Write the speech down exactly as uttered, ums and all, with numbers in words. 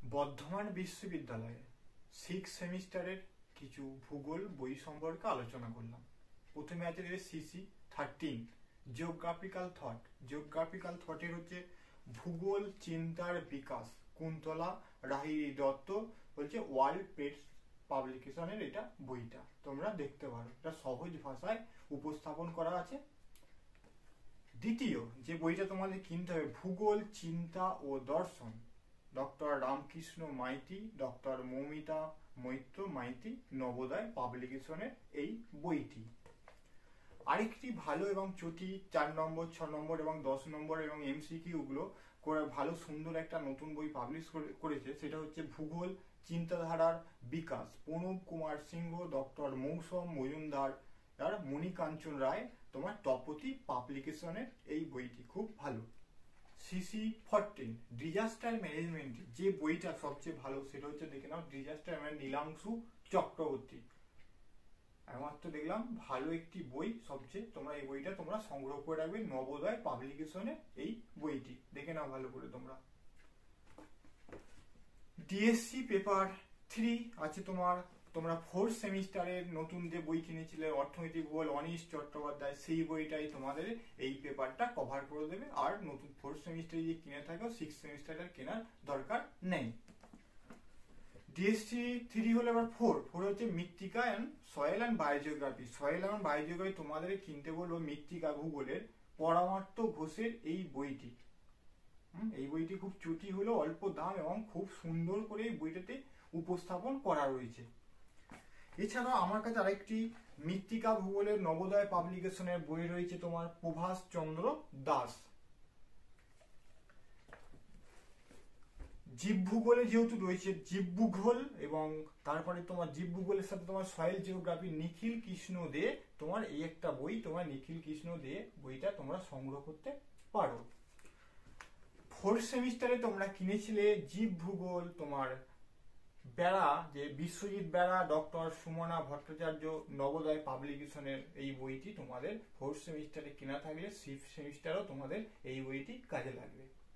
বর্ধমান বিশ্ববিদ্যালয়ে সিক্স সেমিস্টারের কিছু ভূগোল বই সম্পর্কে আলোচনা করলাম। প্রথমে আছে CC thirteen geographical thought. Geographical থটের হচ্ছে ভূগোল চিন্তার বিকাশ, কুন্তলা রাহি দত্ত বলছে ওয়ার্ল্ড পেটস পাবলিকেশনের এটা বইটা তোমরা দেখতে পারো, এটা সহজ ভাষায় উপস্থাপন করা আছে। দ্বিতীয় যে বইটা তোমাদের কিনতে হবে ভূগোল চিন্তা ও দর্শন, ডক্টর রামকৃষ্ণ মাইতি, ডক্টর মৌমিতা মৈত্র মাইতি, নবোদয় পাবলিকেশনের এই বইটি। আরেকটি ভালো এবং চটি চার নম্বর, ছ নম্বর এবং দশ নম্বর এবং এমসিকিউ গুলো করে ভালো সুন্দর একটা নতুন বই পাবলিশ করেছে, সেটা হচ্ছে ভূগোল চিন্তাধারার বিকাশ, প্রণব কুমার সিংহ, ডক্টর মৌসম মজুমদার আর মণিকাঞ্চন রায়, তোমার তপতি পাবলিকেশনের এই বইটি খুব ভালো। সিসি ফোরটিন ডিজাস্টার ম্যানেজমেন্ট, যে বইটা সবচেয়ে ভালো সেটা হচ্ছে দেখে নাও ডিজাস্টার ম্যানেজমেন্ট নীলাংশু চক্রবর্তী। একমাত্র দেখলাম ভালো একটি বই সবচেয়ে, তোমরা এই বইটা তোমরা সংগ্রহ করে রাখবে, নবোদয় পাবলিকেশনের এই বইটি দেখে নাও ভালো করে তোমরা। ডিএসসি পেপার থ্রি আছে তোমার, তোমরা ফোর্থ সেমিস্টারের নতুন যে বই কিনেছিলে অর্থনৈতিক ভূগোল অনিশ চট্টোপাধ্যায়, সেই বইটাই তোমাদের এই পেপারটা কভার করে দেবে। আর নতুন ফোর্থ সেমিস্টারে যে কিনে থাকো সিক্স সেমিস্টারের কেনার দরকার নেই। ডিএসসি থ্রি হলো এবার ফোর ফোর হচ্ছে মৃত্তিকা and soil and biogeography. Soil and biogeography তোমাদের কিনতে বলবো মৃত্তিকা ভূগোলের পরামার্থ ঘোষের এই বইটি। এই বইটি খুব চুটি হলো, অল্প দাম এবং খুব সুন্দর করে এই বইটাতে উপস্থাপন করা রয়েছে। এছাড়াও আমার কাছে আরেকটি মৃত্তিকা ভূগোলের নবোদয় পাবলিকেশনের বই রয়েছে তোমার প্রভাস চন্দ্র দাস। জীব ভূগোলে যেহেতু রয়েছে জীব ভূগোল এবং তারপরে তোমার জীব ভূগোলের সাথে তোমার সয়েল জিওগ্রাফি নিখিল কৃষ্ণ দে, তোমার এই একটা বই তোমার নিখিল কৃষ্ণ দে বইটা তোমরা সংগ্রহ করতে পারো। ফোর্থ সেমিস্টারে তোমরা কিনেছিলে জীব ভূগোল তোমার বেড়া, যে বিশ্বজিৎ বেড়া, ডক্টর সুমনা ভট্টাচার্য, নবোদয় পাবলিকেশনের এই বইটি তোমাদের ফোর্থ সেমিস্টারে কেনা থাকলে ফিফথ সেমিস্টারেও তোমাদের এই বইটি কাজে লাগবে।